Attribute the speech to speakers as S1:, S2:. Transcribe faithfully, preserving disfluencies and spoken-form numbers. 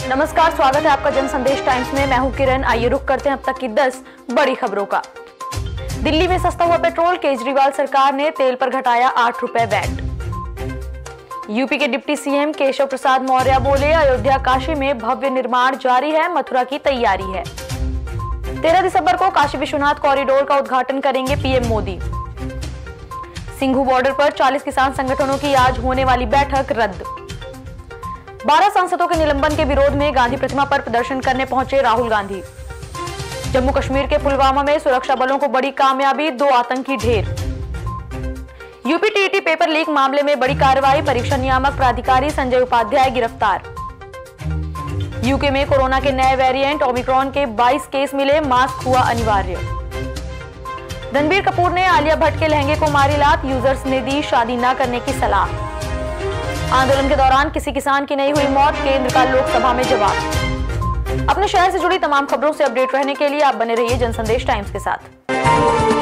S1: नमस्कार, स्वागत है आपका जन संदेश टाइम्स में। मैं हूं किरण। आइए रुक करते हैं अब तक की दस बड़ी खबरों का। दिल्ली में सस्ता हुआ पेट्रोल, केजरीवाल सरकार ने तेल पर घटाया आठ रुपए वैट। यूपी के डिप्टी सीएम केशव प्रसाद मौर्य बोले, अयोध्या काशी में भव्य निर्माण जारी है, मथुरा की तैयारी है। तेरह दिसंबर को काशी विश्वनाथ कॉरिडोर का उद्घाटन करेंगे पीएम मोदी। सिंघू बॉर्डर पर चालीस किसान संगठनों की आज होने वाली बैठक रद्द। बारह सांसदों के निलंबन के विरोध में गांधी प्रतिमा पर प्रदर्शन करने पहुंचे राहुल गांधी। जम्मू कश्मीर के पुलवामा में सुरक्षा बलों को बड़ी कामयाबी, दो आतंकी ढेर। यूपी टीईटी पेपर लीक मामले में बड़ी कार्रवाई, परीक्षा नियामक प्राधिकारी संजय उपाध्याय गिरफ्तार। यूके में कोरोना के नए वेरिएंट ओमिक्रॉन के बाईस केस मिले, मास्क हुआ अनिवार्य। रणबीर कपूर ने आलिया भट्ट के लहंगे को मारी लात, यूजर्स ने दी शादी न करने की सलाह। आंदोलन के दौरान किसी किसान की नहीं हुई मौत, केंद्र का लोकसभा में जवाब। अपने शहर से जुड़ी तमाम खबरों से अपडेट रहने के लिए आप बने रहिए जनसंदेश टाइम्स के साथ।